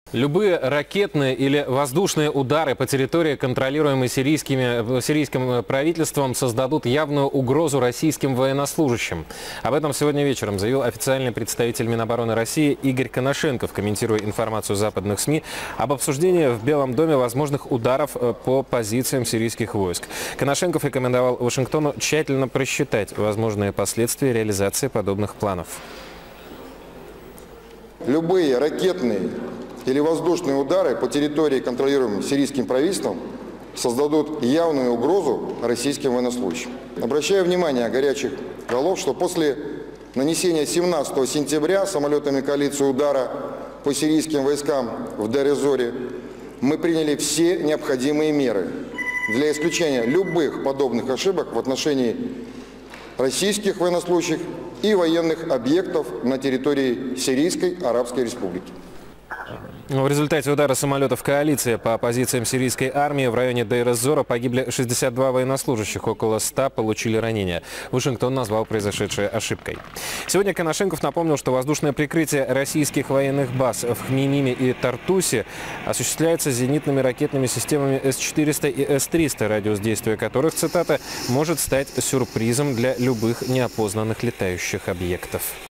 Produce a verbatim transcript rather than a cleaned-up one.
Любые ракетные или воздушные удары по территории, контролируемой сирийскими, сирийским правительством, создадут явную угрозу российским военнослужащим. Об этом сегодня вечером заявил официальный представитель Минобороны России Игорь Коношенков, комментируя информацию западных СМИ об обсуждении в Белом доме возможных ударов по позициям сирийских войск. Коношенков рекомендовал Вашингтону тщательно просчитать возможные последствия реализации подобных планов. Любые ракетные или воздушные удары по территории, контролируемой сирийским правительством, создадут явную угрозу российским военнослужащим. Обращаю внимание горячих голов, что после нанесения семнадцатого сентября самолетами коалиции удара по сирийским войскам в Дейр-эз-Зоре мы приняли все необходимые меры для исключения любых подобных ошибок в отношении российских военнослужащих и военных объектов на территории Сирийской Арабской Республики. В результате удара самолетов коалиции по позициям сирийской армии в районе Дейр-эз-Зора погибли шестьдесят два военнослужащих, около ста получили ранения. Вашингтон назвал произошедшее ошибкой. Сегодня Коношенков напомнил, что воздушное прикрытие российских военных баз в Хмеймиме и Тартусе осуществляется зенитными ракетными системами эс четыреста и эс триста, радиус действия которых, цитата, может стать сюрпризом для любых неопознанных летающих объектов.